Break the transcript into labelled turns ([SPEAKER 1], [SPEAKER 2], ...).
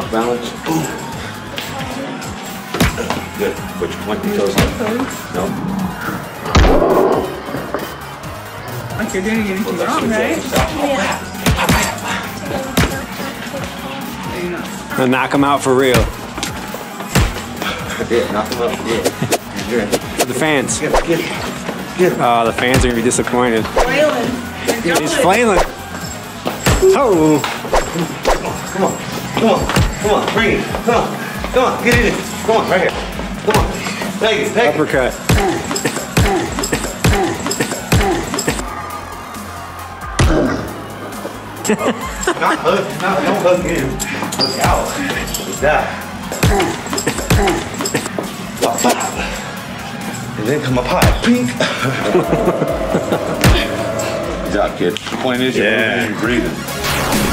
[SPEAKER 1] balance. Boom. Good. Put your pointy toes on. No.
[SPEAKER 2] Like you're doing anything wrong, right?
[SPEAKER 3] Yeah.
[SPEAKER 4] Now knock him out for real.
[SPEAKER 1] Yeah, knock him out. Yeah.
[SPEAKER 4] For the fans.
[SPEAKER 1] Get it.
[SPEAKER 4] Oh, the fans are gonna be disappointed.
[SPEAKER 2] Flailing.
[SPEAKER 4] He's flailing. Oh.
[SPEAKER 1] Come on, bring it. Come on, get in it. Come on, right here. Come on, take it.
[SPEAKER 4] Uppercut.
[SPEAKER 1] Don't hug him. Look out. Look that. And then come up high. Pink. Good job, kid. The point is you're breathing.